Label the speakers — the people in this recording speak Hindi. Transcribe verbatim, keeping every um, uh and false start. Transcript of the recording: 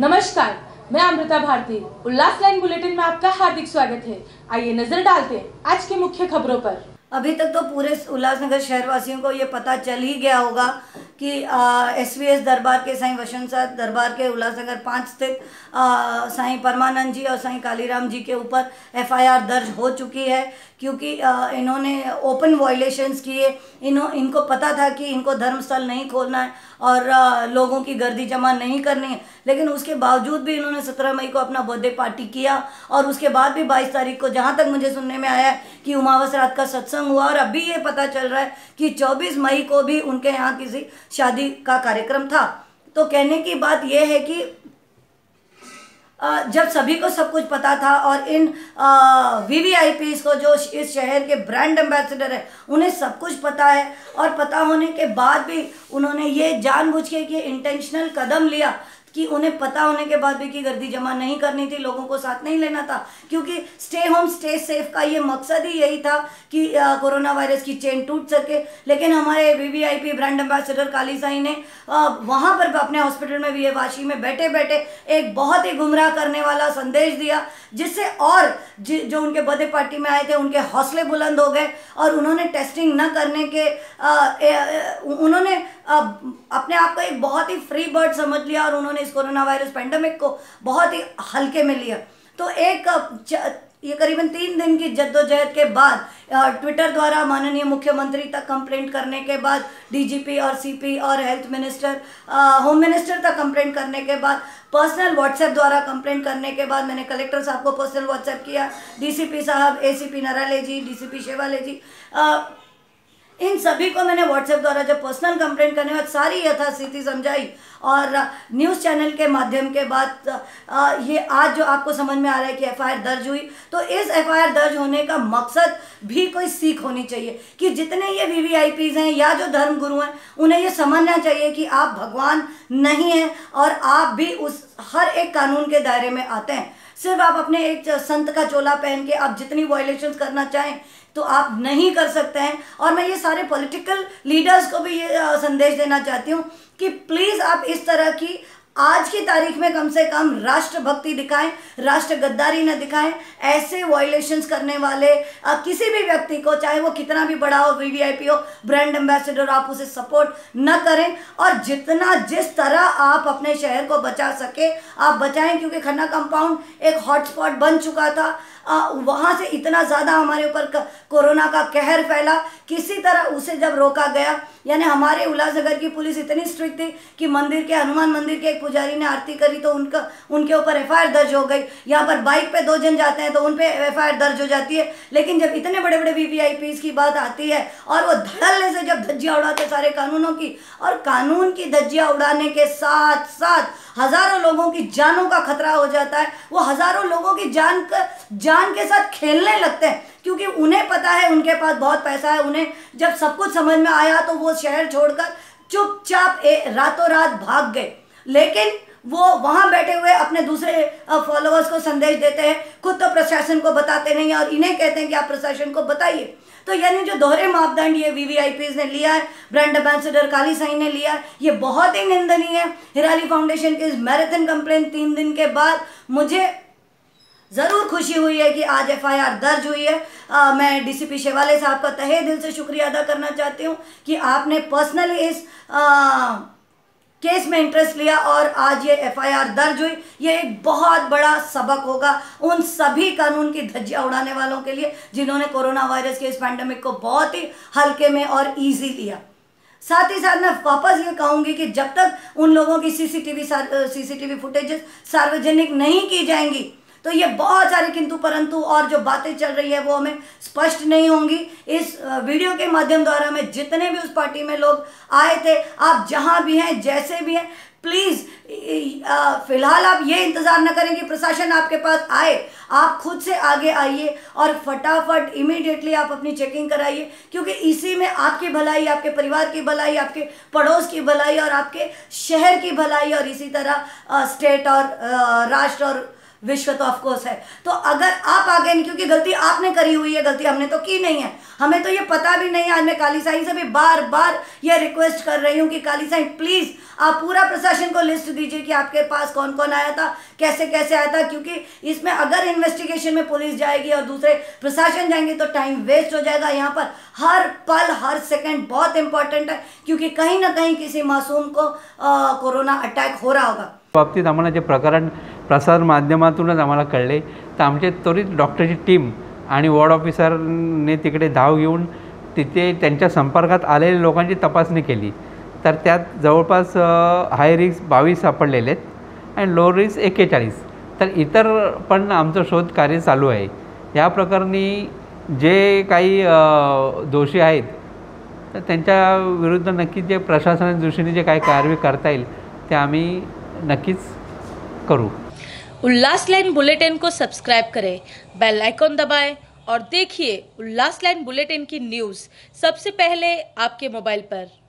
Speaker 1: नमस्कार, मैं अमृता भारती। उल्लास लाइन बुलेटिन में आपका हार्दिक स्वागत है। आइए नजर डालते हैं आज की मुख्य खबरों पर।
Speaker 2: अभी तक तो पूरे उल्लासनगर शहरवासियों को ये पता चल ही गया होगा कि एस वी एस दरबार के साईं वसंत साध दरबार के उल्लासनगर पाँच स्थित साईं परमानंद जी और साईं कालीराम जी के ऊपर एफ आई आर दर्ज हो चुकी है, क्योंकि आ, इन्होंने ओपन वायलेशंस किए। इन्हों इनको पता था कि इनको धर्मस्थल नहीं खोलना है और आ, लोगों की गर्दी जमा नहीं करनी है, लेकिन उसके बावजूद भी इन्होंने सत्रह मई को अपना बर्थडे पार्टी किया और उसके बाद भी बाईस तारीख को, जहाँ तक मुझे सुनने में आया है, कि उमावस रात का सत्संग हुआ और अभी ये पता चल रहा है कि चौबीस मई को भी उनके यहाँ किसी शादी का कार्यक्रम था। तो कहने की बात यह है कि जब सभी को सब कुछ पता था और इन वी वी आई पीज़ को, जो इस शहर के ब्रांड एम्बेसडर है, उन्हें सब कुछ पता है और पता होने के बाद भी उन्होंने ये जानबूझ के कि इंटेंशनल कदम लिया कि उन्हें पता होने के बाद भी कि गर्दी जमा नहीं करनी थी, लोगों को साथ नहीं लेना था, क्योंकि स्टे होम स्टे सेफ का ये मकसद ही यही था कि कोरोना वायरस की चेन टूट सके। लेकिन हमारे V V I P brand ambassador Kali Sai ने वहाँ पर अपने हॉस्पिटल में वी ए वाशी में बैठे बैठे एक बहुत ही गुमराह करने वाला संदेश दिया, जिससे और जो उनके बर्थडे पार्टी में आए थे उनके हौसले बुलंद हो गए और उन्होंने टेस्टिंग न करने के आ, ए, ए, उन्होंने आ, अपने आप को एक बहुत ही फ्री बर्ड समझ लिया और उन्होंने इस कोरोना वायरस पेंडेमिक को बहुत ही हल्के में लिया। तो एक ये करीबन तीन दिन की जद्दोजहद के बाद ट्विटर द्वारा माननीय मुख्यमंत्री तक कंप्लेंट करने के बाद, डी जी पी और सी पी और हेल्थ मिनिस्टर, होम मिनिस्टर तक कंप्लेंट करने के बाद, पर्सनल व्हाट्सएप द्वारा कंप्लेंट करने के बाद, मैंने कलेक्टर साहब को पर्सनल व्हाट्सएप किया, डी सी पी साहब, A C P Narale ji, D C P Shewale ji, आ, इन सभी को मैंने व्हाट्सएप द्वारा जब पर्सनल कंप्लेंट करने के बाद सारी यथास्थिति समझाई और न्यूज़ चैनल के माध्यम के बाद ये आज जो आपको समझ में आ रहा है कि एफ आई आर दर्ज हुई, तो इस एफ आई आर दर्ज होने का मकसद भी कोई सीख होनी चाहिए कि जितने ये वी वी आई पीज़ हैं या जो धर्म गुरु हैं, उन्हें ये समझना चाहिए कि आप भगवान नहीं हैं और आप भी उस हर एक कानून के दायरे में आते हैं। सिर्फ आप अपने एक संत का चोला पहन के आप जितनी वायलेशंस करना चाहें तो आप नहीं कर सकते हैं। और मैं ये सारे पॉलिटिकल लीडर्स को भी ये संदेश देना चाहती हूँ कि प्लीज़ आप इस तरह की आज की तारीख में कम से कम राष्ट्रभक्ति दिखाएं, राष्ट्र गद्दारी न दिखाएं। ऐसे वायलेशंस करने वाले आ, किसी भी व्यक्ति को, चाहे वो कितना भी बड़ा हो, वी वी आई पी हो, ब्रांड एम्बेसडर, आप उसे सपोर्ट न करें और जितना जिस तरह आप अपने शहर को बचा सके आप बचाएं, क्योंकि खन्ना कंपाउंड एक हॉटस्पॉट बन चुका था। आ, वहाँ से इतना ज़्यादा हमारे ऊपर कोरोना का कहर फैला, किसी तरह उसे जब रोका गया, यानी हमारे उल्लासनगर की पुलिस इतनी स्ट्रिक्ट थी कि मंदिर के, हनुमान मंदिर के एक पुजारी ने आरती करी तो उनका उनके ऊपर एफ आई आर दर्ज हो गई। यहाँ पर बाइक पे दो जन जाते हैं तो उन पे एफ आई आर दर्ज हो जाती है। लेकिन जब इतने बड़े बड़े वी वी आई पीज़ की बात आती है और वो धड़ल्ले से जब धज्जियाँ उड़ाते सारे कानूनों की, और कानून की धज्जियाँ उड़ाने के साथ साथ हज़ारों लोगों की जानों का खतरा हो जाता है, वो हज़ारों लोगों की जान का जान के साथ खेलने लगते हैं, क्योंकि उन्हें पता है उनके पास बहुत पैसा है। उन्हें जब सब कुछ समझ में आया तो वो शहर छोड़कर चुपचाप रातों रात भाग गए। लेकिन वो वहाँ बैठे हुए अपने दूसरे फॉलोअर्स को संदेश देते हैं, खुद तो प्रशासन को बताते नहीं और इन्हें कहते हैं कि आप प्रशासन को बताइए। तो यानी जो दोहरे मापदंड ये वी वी आई पीज़ ने लिया है, ब्रांड एम्बेसडर काली साई ने लिया है, ये बहुत ही निंदनीय है। हिराली फाउंडेशन की इस मैराथन कंप्लेंट तीन दिन के बाद मुझे ज़रूर खुशी हुई है कि आज एफ आई आर दर्ज हुई है। आ, मैं डी सी पी शेवाले साहब का तहे दिल से शुक्रिया अदा करना चाहती हूँ कि आपने पर्सनली इस आ, केस में इंटरेस्ट लिया और आज ये एफ आई आर दर्ज हुई। ये एक बहुत बड़ा सबक होगा उन सभी कानून की धज्जियाँ उड़ाने वालों के लिए जिन्होंने कोरोना वायरस के इस पैंडेमिक को बहुत ही हल्के में और ईजी लिया। साथ ही साथ मैं वापस ये कहूँगी कि जब तक उन लोगों की C C T V C C T V footages सार्वजनिक नहीं की जाएंगी तो ये बहुत सारी किंतु परंतु और जो बातें चल रही है वो हमें स्पष्ट नहीं होंगी। इस वीडियो के माध्यम द्वारा मैं जितने भी उस पार्टी में लोग आए थे, आप जहां भी हैं, जैसे भी हैं, प्लीज़ फ़िलहाल आप ये इंतज़ार न करें कि प्रशासन आपके पास आए, आप खुद से आगे आइए और फटाफट इमीडिएटली आप अपनी चेकिंग कराइए, क्योंकि इसी में आपकी भलाई, आपके परिवार की भलाई, आपके पड़ोस की भलाई और आपके शहर की भलाई और इसी तरह स्टेट और राष्ट्र और विश्व तो ऑफकोर्स है। तो अगर आप आगे नहीं, क्योंकि गलती आपने करी हुई है, गलती हमने तो की नहीं है, हमें तो ये पता भी नहीं है। आज मैं काली साईं से भी बार बार ये रिक्वेस्ट कर रही हूँ कि काली साईं प्लीज़ आप पूरा प्रशासन को लिस्ट दीजिए कि आपके पास कौन कौन आया था, कैसे कैसे आया था, क्योंकि इसमें अगर इन्वेस्टिगेशन में पुलिस जाएगी और दूसरे प्रशासन जाएंगे तो टाइम वेस्ट हो जाएगा। यहाँ पर हर पल हर सेकंड बहुत इंपॉर्टंट है, क्योंकि कहीं ना कहीं किसी मासूम को आ, कोरोना अटॅक हो रहा होगा।
Speaker 3: बाबतीत आम्हाला जे प्रकरण प्रसार माध्यमातूनच आम्हाला कळले, तर आमचे त्वरित डॉक्टरची टीम आणि वॉर्ड ऑफिसरने तिकडे धाव घेऊन तिथे त्यांच्या संपर्कात आलेल्या लोकांची तपासणी केली, तर त्यात जवळपास हाय रिस्क बावीस सापडलेले आहेत आणि लो रिस्क एक्केचाळीस। तर इतर पण आमचं शोध कार्य चालू आहे। या प्रकरणी जे काही दोषी आहेत तर त्यांच्या विरुद्ध नक्कीच जे प्रशासनाच्या दृष्टीने जे काही कारवाई करता येईल ते आम्ही नक्कीच करू।
Speaker 1: उल्लास लाइन बुलेटिन को सब्सक्राइब करें, बेल आइकॉन दबाएं और देखिए उल्लास लाइन बुलेटिन की न्यूज़ सबसे पहले आपके मोबाइल पर।